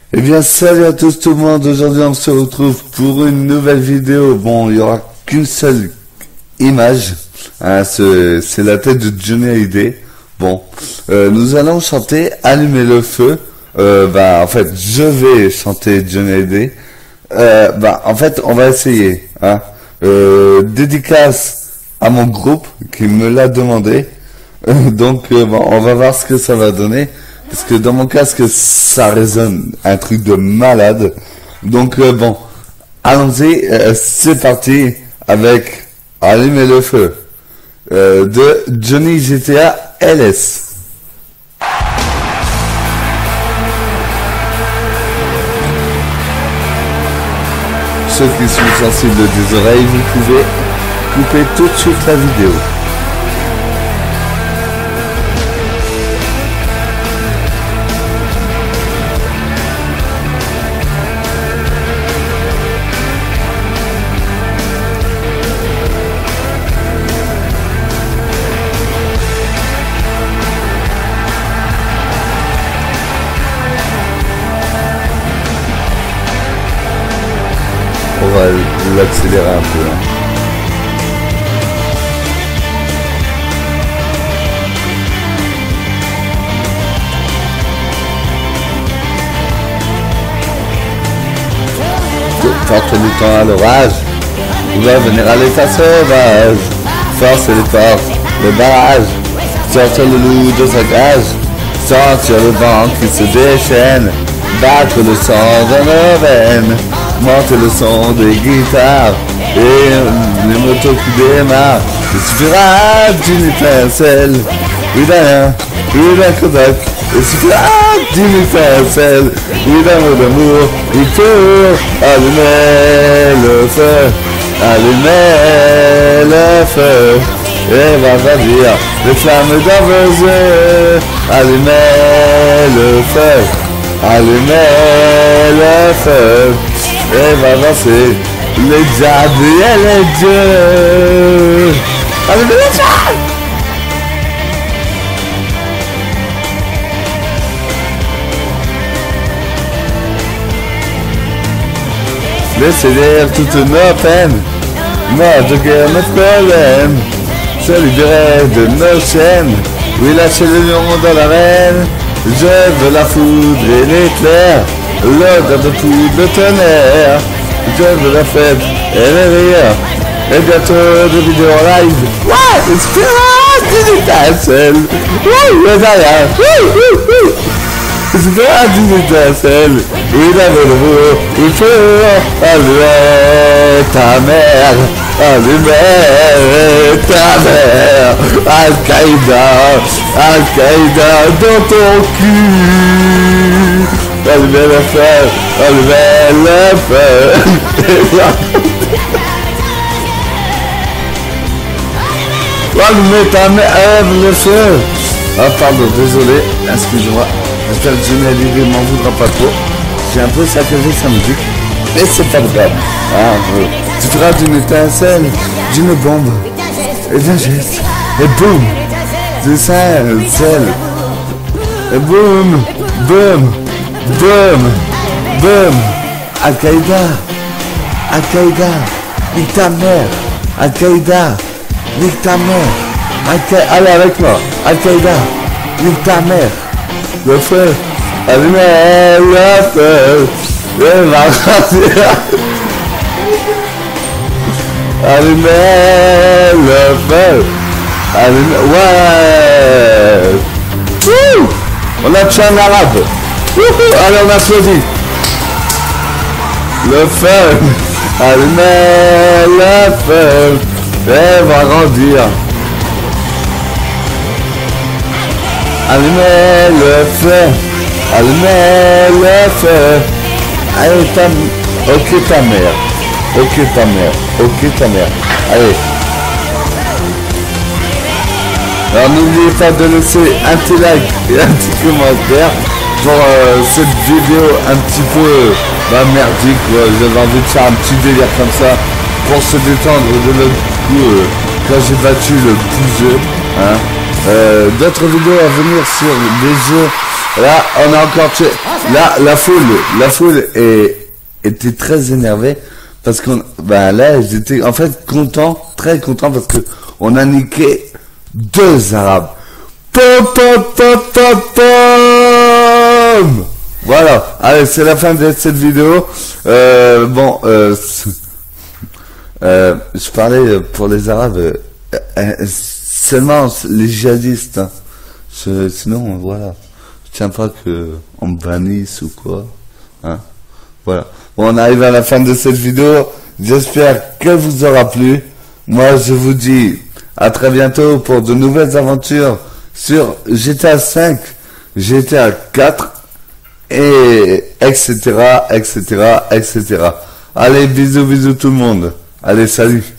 Eh bien, salut à tous tout le monde. Aujourd'hui, on se retrouve pour une nouvelle vidéo. Bon, il y aura qu'une seule image. Hein, c'est la tête de Johnny Hallyday. Bon, nous allons chanter Allumer le feu. En fait, je vais chanter Johnny Hallyday. En fait, on va essayer. Hein. Dédicace à mon groupe qui me l'a demandé. On va voir ce que ça va donner. Parce que dans mon casque, ça résonne un truc de malade. Allons-y, c'est parti avec Allumer le feu de Johnny GTA LS. Ceux qui sont sensibles des oreilles, vous pouvez couper tout de suite la vidéo. On va l'accélérer un peu. Hein. Porte le temps à l'orage, on va venir à l'état sauvage. Force les portes, le barrage, sortir le loup de sa cage, sentir le vent qui se déchaîne, battre le sang dans nos veines. Monter le son des guitares et les motos qui démarrent. Il suffira d'une étincelle, d'un Kodak. Il suffira d'une étincelle, d'un mot d'amour. Il faut allumer le feu, allumer le feu. Et va dire les flammes dans vos yeux. Allumer le feu, allumer le feu. Et va avancer les diables et les dieux. Allumez le feu! Laissez derrière toutes nos peines, notre guerre, notre problème. Se libérer de nos chaînes, oui, lâcher le lion dans l'arène. Je veux la foudre et l'éclair, l'odeur de tout le tonnerre. Je veux la fête et les rires, et bientôt de vidéos en live. Ouais, espérance d'une étincelle. Ouais, le derrière. Espérance d'une étincelle. Oui, la velours, il faut allumer ta mère. Allumer ta mère. Al-Qaïda, Al-Qaïda dans ton cul. Allumer le feu, allumer le feu. Allumer ta mère, le feu. Ah pardon, désolé, excuse-moi. J'espère que Johnny Hallyday m'en voudra pas trop. J'ai un peu saccagé sa musique, mais c'est pas grave. Tu feras d'une étincelle, d'une bombe, et d'un geste, et boum, c'est ça, celle. Et boum, boum. Boum, boum, Al-Qaïda, Al-Qaïda, nique ta mère, Al-Qaïda, nique ta mère, allez avec moi, Al-Qaïda, nique ta mère, le feu, allumez le feu, et va grandir, allumez le feu, allumez, ouais, on a tué un arabe. Allez, on applaudit. Le feu, allumez le feu, et va grandir. Allumez le feu, allumez le feu. Allez, ok ta mère, ok ta mère, ok ta mère. Allez. Alors n'oubliez pas de laisser un petit like et un petit commentaire pour cette vidéo un petit peu merdique. J'avais envie de faire un petit délire comme ça pour se détendre de l'autre coup quand j'ai battu le bouseux. Hein. D'autres vidéos à venir sur des jeux. Là, on a encore tué. Là, la foule était très énervée parce qu'on, ben là, j'étais en fait content, très content parce que on a niqué 2 Arabes. Pom, pom, pom, pom, pom. Voilà. Allez, c'est la fin de cette vidéo. Je parlais pour les Arabes, seulement les djihadistes. Hein. Sinon, voilà. Je tiens pas que on me bannisse ou quoi. Hein. Voilà. Bon, on arrive à la fin de cette vidéo. J'espère qu'elle vous aura plu. Moi, je vous dis à très bientôt pour de nouvelles aventures sur GTA 5, GTA 4 et etc. Allez, bisous tout le monde. Allez, salut.